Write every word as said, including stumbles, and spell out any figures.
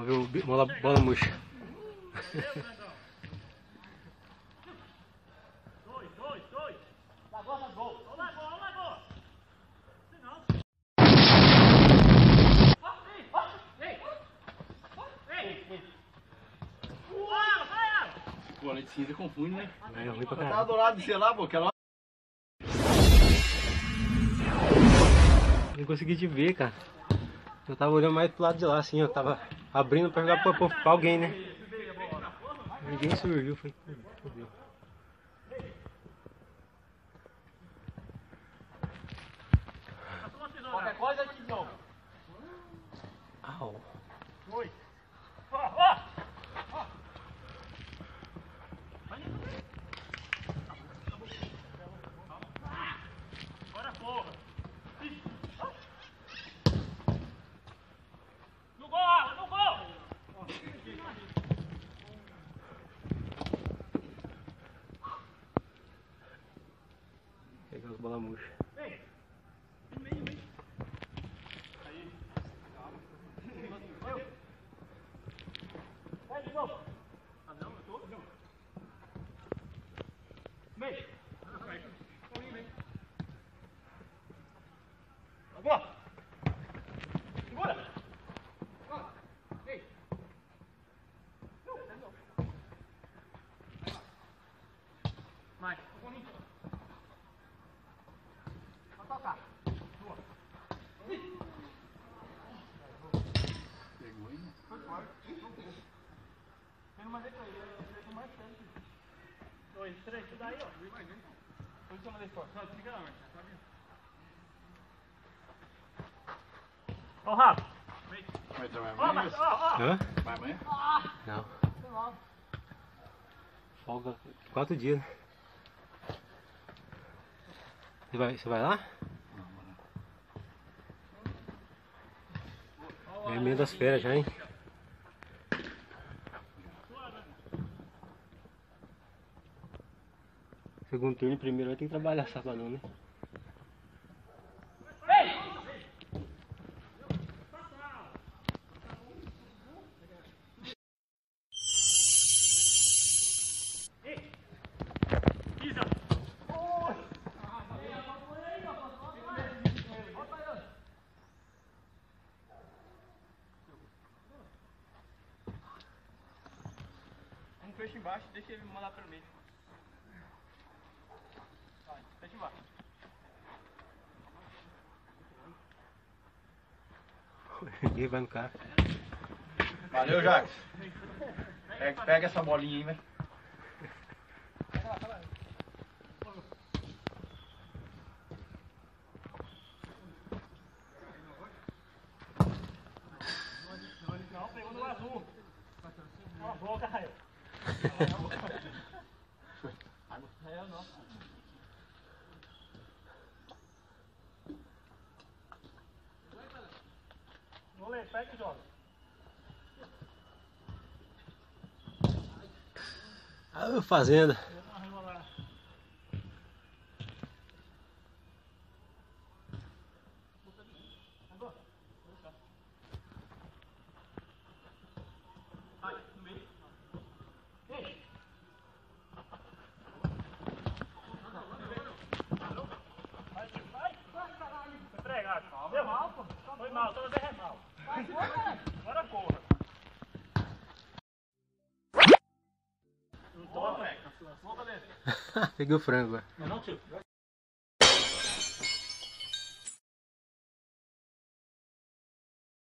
Vamos ver o bi- bola, bola murcha. Dois, dois, dois. Lagoa, lagoa. Ó, lagoa, ó, lagoa. Não. Ei, ei. Uau, vai, Pô, a leite cinza confunde, né? É ruim pra Tava caralho. do lado de sei lá, pô, aquela. Não consegui te ver, cara. Eu tava olhando mais pro lado de lá, assim, eu tava abrindo pra jogar pra, pra alguém, né? Ninguém surgiu, foi. Fudeu. qualquer coisa de novo. Au. Dois. Ó, ó. Ó. Bora, porra. No gol, Alan, no gol. Pegar as bolas murchas. Vem. Vem, vem. Aí. Calma. Vai de novo. Ah, não, eu tô. Não. Meio. Agora. Segura. Ei. Não, não. Mais. Vou tocar. Boa. Pegou aí, né? Foi fora. Tem uma letra aí, eu tenho mais tempo. Dois, três, isso daí, ó. Posiciona ali fora. Não, fica lá, Marcos. Ó o Rafa. Vai trabalhar Ó, amanhã? Marcos, ó, ó. Hã? Vai amanhã? Não. Folga quatro dias, né? Você vai, você vai lá? É meio das férias já, hein? Segundo turno e primeiro vai ter que trabalhar sábado, né? Isa. Um fecha embaixo, deixa ele mandar pelo meio. Vai, fecha embaixo. Ninguém vai no carro. Valeu, Jacques. Pega, pega essa bolinha aí, velho. Não, pegou no azul. Ó, boa, Caio. É, não. Goleiro, pega e joga. Ah, fazenda. Deu uma rebolada. Agora. Vai, no meio. Ei. Vai, vai, vai, caralho. Foi pregado. Deu mal, pô. Foi mal, toda vez é mal. Vai, porra. Agora porra. Não toma, moleque. Boca dele. Peguei o frango agora. Não, tio.